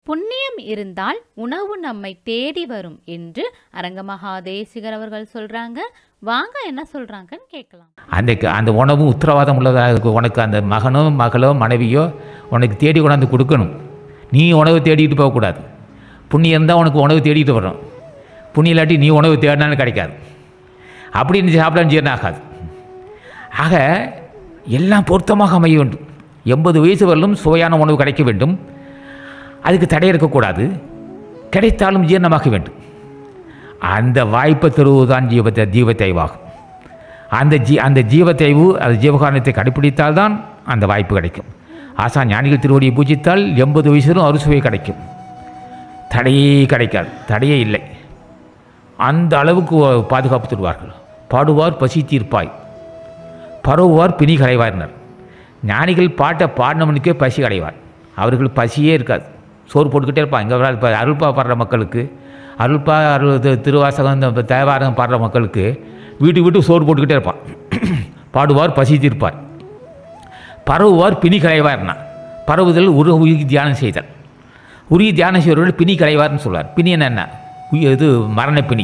புண்ணியம் இருந்தால் உணவு நம்மை தேடி வரும் என்று அரங்கமகாதேசிகர் அவர்கள் சொல்றாங்க. வாங்க என்ன சொல்றாங்கன்னு கேட்கலாம். அந்த உணவு உத்தரவாதம் உள்ளதாக இருக்கும். உனக்கு அந்த மகனோ மகளோ மனைவியோ உனக்கு தேடி கொண்டாந்து கொடுக்கணும். நீ உணவு தேடிட்டு போகக்கூடாது. புண்ணியம் இருந்தால் உனக்கு உணவு தேடிட்டு வரும். புண்ணியம் இல்லாட்டி நீ உணவு தேடினாலும் கிடைக்காது. அப்படின்னு சாப்பிடான்னு ஜீரணம் ஆகாது. ஆக எல்லாம் பொருத்தமாக அமைய வேண்டும். 80 வயசு வரலும் சுவையான உணவு கிடைக்க வேண்டும். அதுக்கு தடை இருக்கக்கூடாது. கிடைத்தாலும் ஜீரணமாக வேண்டும். அந்த வாய்ப்பை தருவதுதான் ஜீவத்தைவாகும். அந்த ஜீவத்தைவு அது ஜீவகாரணத்தை கடைப்பிடித்தால்தான் அந்த வாய்ப்பு கிடைக்கும். ஆசான் ஞானிகள் திருவடியை பூஜித்தால் 80 வயசிலும் அறுசுவை கிடைக்கும். தடையே கிடைக்காது. தடையே இல்லை. அந்த அளவுக்கு பாதுகாப்பு தருவார்கள். பாடுவார் பசி தீர்ப்பாய், பரவுவார் பிணி களைவார்னர். ஞானிகள் பாட்டை பாடினவனுக்கே பசி களைவார். அவர்கள் பசியே இருக்காது. சோறு போட்டுக்கிட்டே இருப்பான். இங்கே இப்போ அருள்பா பாடுற மக்களுக்கு, அருள்பா திருவாசகம் இந்த தேவாரகம் பாடுற மக்களுக்கு வீட்டுக்கு சோறு போட்டுக்கிட்டே இருப்பான். பாடுவார் பசி தீர்ப்பார், பரவுவார் பிணி களைவார்னா. பரவுதல் உருகி தியானம் செய்தல். உருகி தியானம் செய்வர்கள் பிணி களைவார்னு சொல்வார். பிணி என்ன? இது மரணப்பிணி.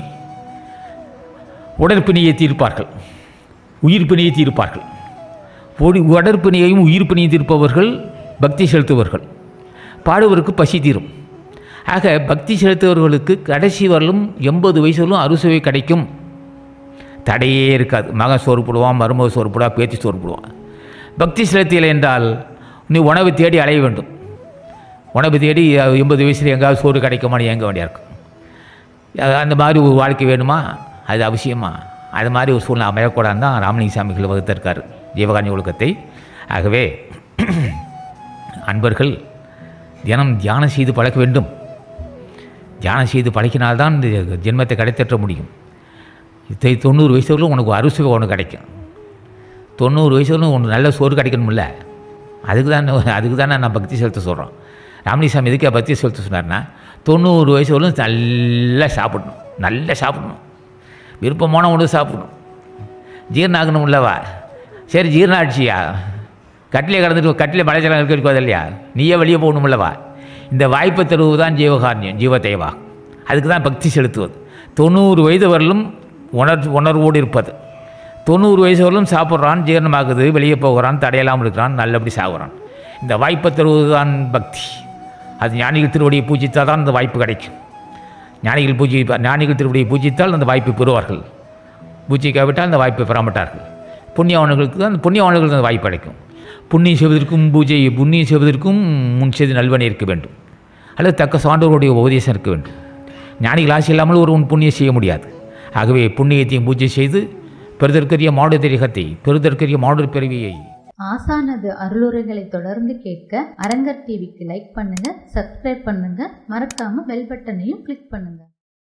உடற்பிணியை தீர்ப்பார்கள், உயிர் பிணியை தீர்ப்பார்கள். உடற்பிணியையும் உயிர் பிணியும் தீர்ப்பவர்கள் பக்தி செலுத்துவர்கள். பாடுவருக்கு பசி தீரும். ஆக பக்தி செலுத்துவர்களுக்கு கடைசி வரலும் 80 வயசுலும் அறுசுவை கிடைக்கும். தடையே இருக்காது. மகன் சோறு போடுவான், மருமக சோறு போடுவான், பேத்தி சோறு போடுவான். பக்தி செலுத்தியலை என்றால் நீ உணவு தேடி அலைய வேண்டும். உணவு தேடி 80 வயசில் எங்காவது சோறு கிடைக்குமான்னு ஏங்க வேண்டியா இருக்கும். அந்த மாதிரி ஒரு வாழ்க்கை வேணுமா? அது அவசியமா? அது மாதிரி ஒரு சூழ்நிலை அமையக்கூடாது தான் ராமலிங்க சாமிகள் வகுத்திருக்கார் ஜீவகாரணி ஒழுக்கத்தை. ஆகவே அன்பர்கள் தினம் தியானம் செய்து பழக்க வேண்டும். தியானம் செய்து பழக்கினால்தான் இந்த ஜென்மத்தை கிடைத்தற்ற முடியும். 90 வயசுகளும் உனக்கு அறுசுவை ஒன்று கிடைக்கும். 90 வயசுகளும் உனக்கு நல்ல சோறு கிடைக்கணும்ல. அதுக்கு தானே நான் பக்தி செலுத்த சொல்கிறோம். ராமலிங்க சாமி எதுக்கே பக்தி செலுத்த சொன்னார்னா, 90 வயசுகளும் நல்லா சாப்பிடணும். நல்லா சாப்பிடணும். விருப்பமான உணவு சாப்பிடணும். ஜீரணம் ஆகணும் இல்லவா? சரி, ஜீரணம் ஆட்சியா? கட்டிலே கடந்துட்டு கட்டிலே மலைச்சலம் இருக்க இல்லையா? நீயே வெளியே போகணும் இல்லவா? இந்த வாய்ப்பை தருவது தான் ஜீவகாரண்யம், ஜீவத்தைவா. அதுக்கு தான் பக்தி செலுத்துவது. 90 வயது வரலும் உணர்வோடு இருப்பது. 90 வயசு வரலும் சாப்பிட்றான், ஜீரணமாகுது, வெளியே போகிறான், தடையெல்லாம் இருக்கிறான், நல்லபடி சாகுறான். இந்த வாய்ப்பை தருவது தான் பக்தி. அது ஞானிகள் திருவடியை பூஜித்தால் தான் அந்த வாய்ப்பு கிடைக்கும். ஞானிகள் திருவடியை பூஜித்தால் அந்த வாய்ப்பை பெறுவார்கள். பூஜிக்காவிட்டால் அந்த வாய்ப்பை பெறமாட்டார்கள். புண்ணியவான்களுக்கு அந்த வாய்ப்பு கிடைக்கும். புண்ணியம் செய்வதற்கும் முன் செய்து நல்வனை இருக்க வேண்டும். அல்லது தக்க சான்றோருடைய உபதேசம் இருக்க வேண்டும். ஞானிகள் ஆசை இல்லாமல் ஒருவன் புண்ணியம் செய்ய முடியாது. ஆகவே புண்ணியத்தையும் பூஜை செய்து பெறுதற்கரிய மாடுதரிகத்தை பெறுதற்கரிய மாடல் பிறவியை ஆசானது அருளுரைகளை தொடர்ந்து கேட்க அரங்கர் டிவிக்கு லைக் பண்ணுங்க, சப்ஸ்கிரைப் பண்ணுங்க, மறக்காம பெல் பட்டனையும் கிளிக் பண்ணுங்க.